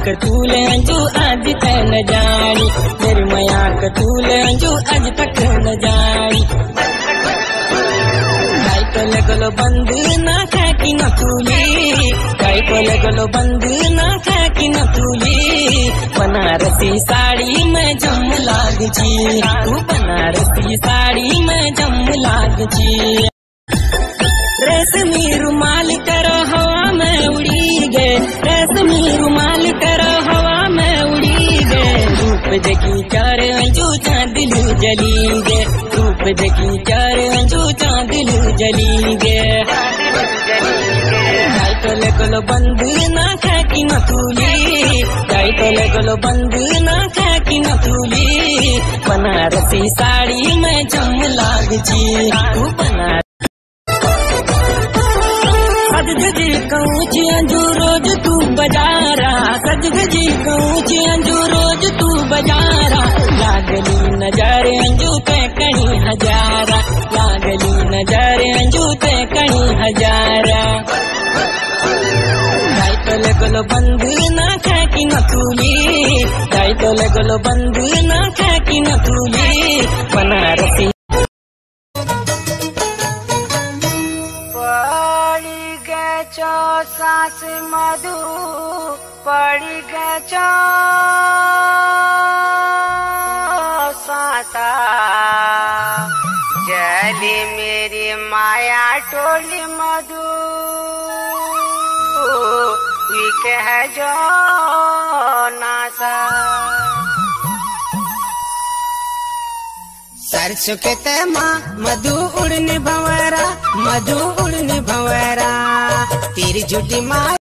कतूले जो आज तक न जानी, निर्मया कतूले जो आज तक न जानी। काई लगलो बंद ना खाकी न तूली, काई लगलो बंद ना खाकी न तूली। बनारसी साड़ी में जम लाग जी, तू बनारसी साड़ी में जम लाग जी। रेशमी रुमाल करो हवा में उड़ी गए, रेशमी रुमाल करो हवा में उड़ी गए। रूप देखी चार अंजू चांदलू जली गए, रूप देखी चार अंजू चांदलू जली गए। गाय तो लगलो बंद ना खाकी न तूली, गाय तो लगलो बंद ना खाकी न तूली। बनारसी साड़ी में जम लाग जी, तू बनारसी सज गजी कहूँ अंजू रोज तू बजारा, सज गजी कहूँ अंजू रोज तू बजारा। लागली नजर अंजू ते कहीं हजारा, लागली नजर अंजू ते कहीं हजारा। गाय तो लगलो बंद ना खाकी न तूली, गाय तो लगलो बंद ना खाकी न तूली। बनारसी सास मधु पड़ी गचो साता, जली मेरी माया टोली मधु कह जो नासा। सरसों के तेमा मधु उड़ने भंवरा, मधु उड़ने भंवरा। तेरी झूठी माँ